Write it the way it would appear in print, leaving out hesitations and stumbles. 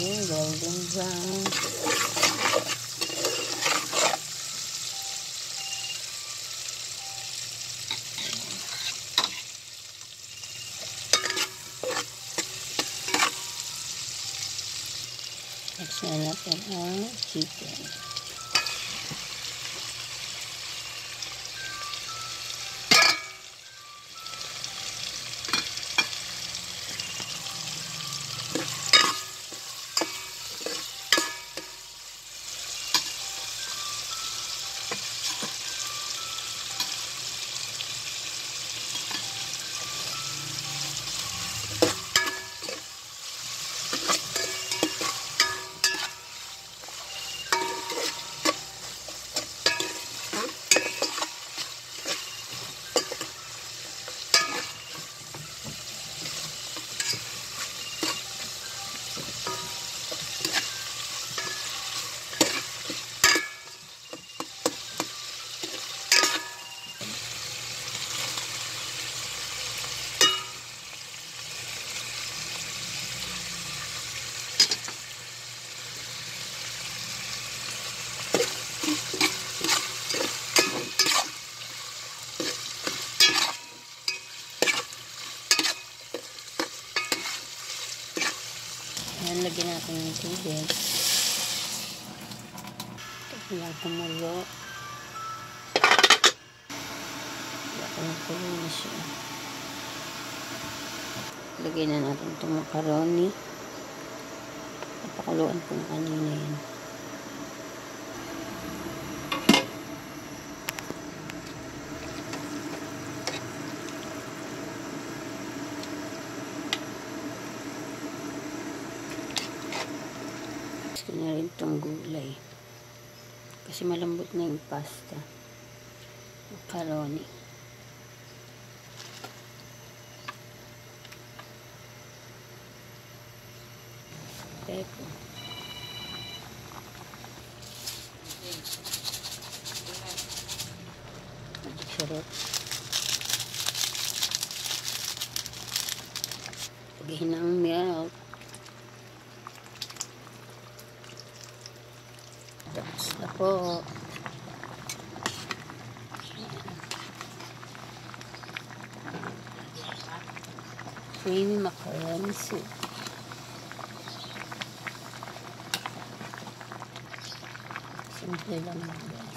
maging golden brown. Next na natin ang chicken. Ayan, lagyan natin ng tubig. Ayan, kumulo. Ayan, kumulo na siya. Lagyan na natin itong macaroni. Napakuluan ko na kanina yan. Gusto na rin itong gulay. Kasi malambot na yung pasta. Macaroni. Pepper. Magic syrup. Lagyan ng milk. Tapos na po. Creamy macaroni soup. Simple lang yan.